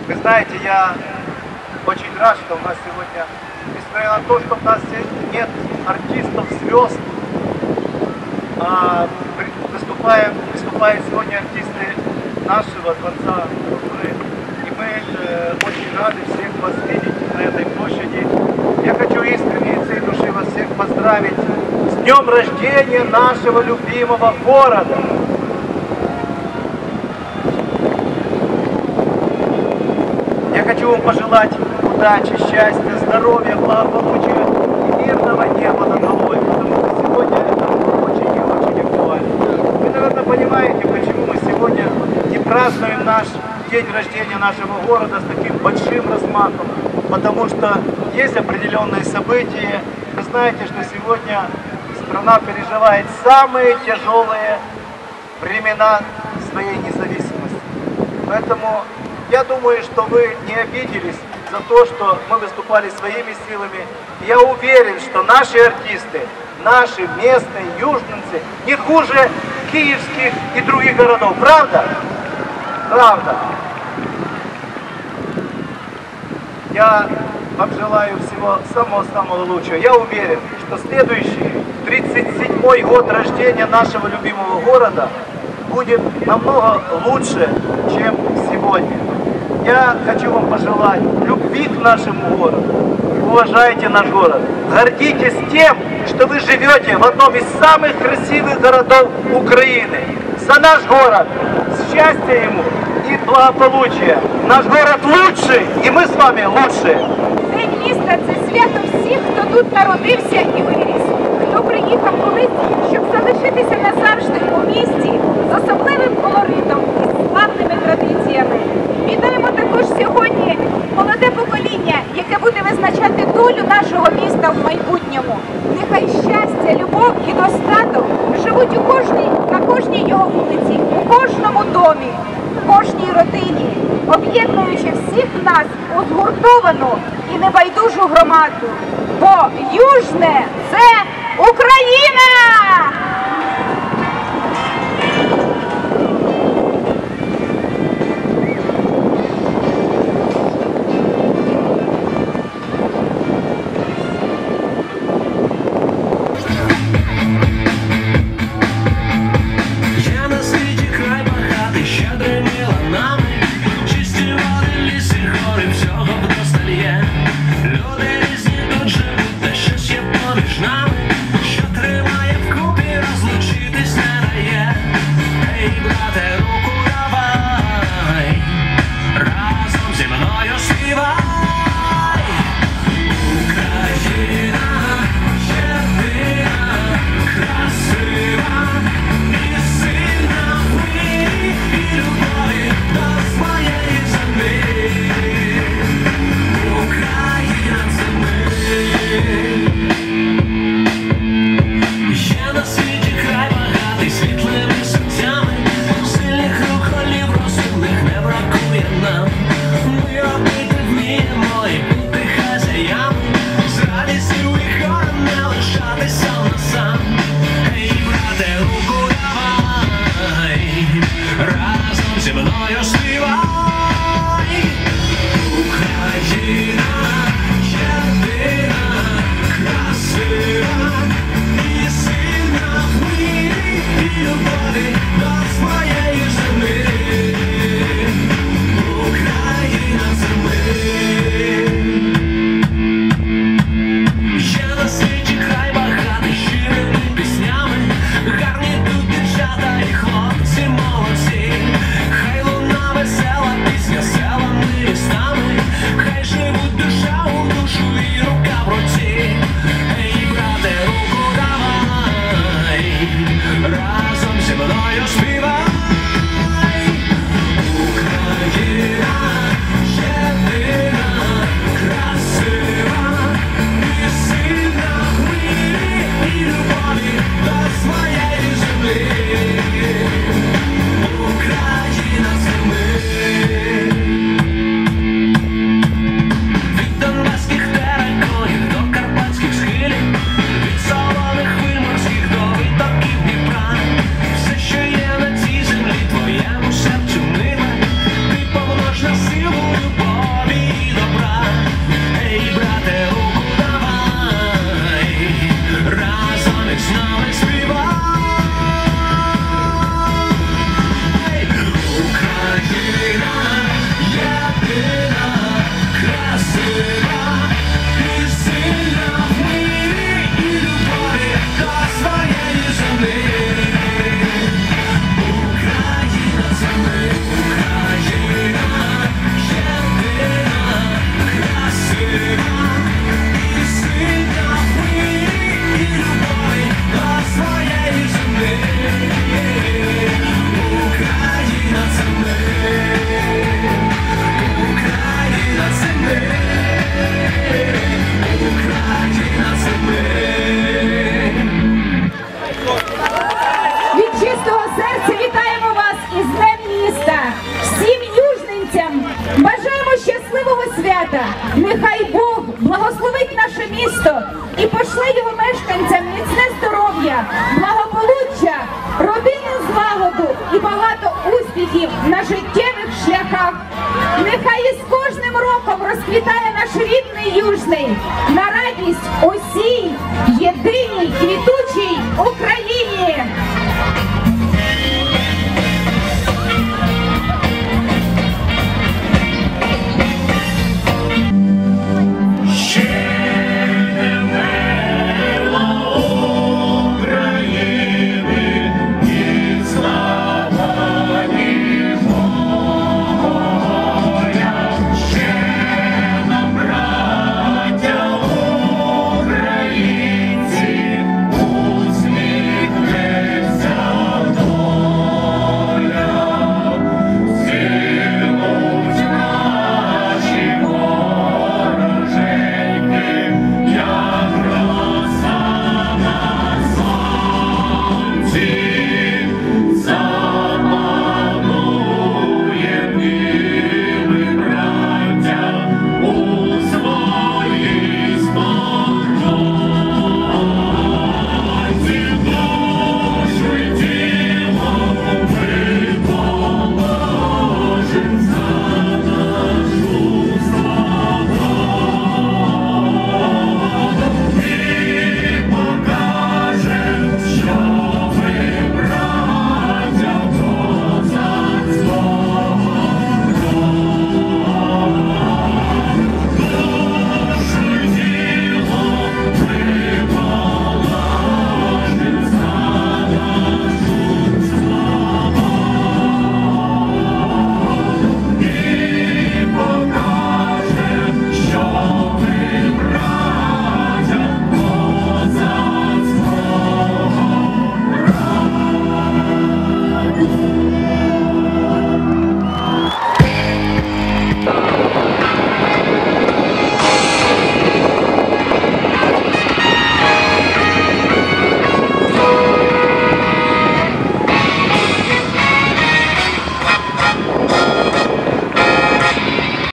Вы знаете, я очень рад, что у нас сегодня, несмотря на то, что у нас нет артистов-звезд, выступают сегодня артисты нашего Дворца культуры. И мы очень рады всех вас видеть на этой площади. Я хочу искренне и всей души вас всех поздравить с днем рождения нашего любимого города. Я хочу вам пожелать удачи, счастья, здоровья, благополучия и мирного неба над головой, потому что сегодня это очень и очень актуально. Вы, наверное, понимаете, почему мы сегодня не празднуем наш день рождения нашего города с таким большим размахом, потому что есть определенные события. Вы знаете, что сегодня страна переживает самые тяжелые времена своей независимости. Поэтому я думаю, что вы не обиделись за то, что мы выступали своими силами. Я уверен, что наши артисты, наши местные южненцы не хуже киевских и других городов. Правда? Правда. Я вам желаю всего самого-самого лучшего. Я уверен, что следующий, 37-й год рождения нашего любимого города будет намного лучше, чем сегодня. Я хочу вам пожелать любви к нашему городу. Уважайте наш город. Гордитесь тем, что вы живете в одном из самых красивых городов Украины. За наш город, счастья ему и благополучия. Наш город лучший, і ми з вами лучші. День міста – це свято всіх, хто тут народився і виріс. Хто приїхав колись, щоб залишитися назавжди у місті з особливим колоритом і славними традиціями. Вітаємо також сьогодні молоде покоління, яке буде визначати долю нашого міста в майбутньому. Нехай щастя, любов і достаток живуть на кожній його вулиці, у кожному домі, в кожній родині, об'єднуючи всіх нас у згуртовану і небайдужу громаду. Бо Южне – це Україна! Люди різні тут живуть, та щось є поміж нами, що тримає вкупі Нехай Бог благословить наше місто і пошле його мешканцям міцне здоров'я, благополуччя, родинну злагоду і багато успіхів на життєвих шляхах. Нехай із кожним роком розквітає наш рідний Южний на радість усій єдиній квітучій Україні.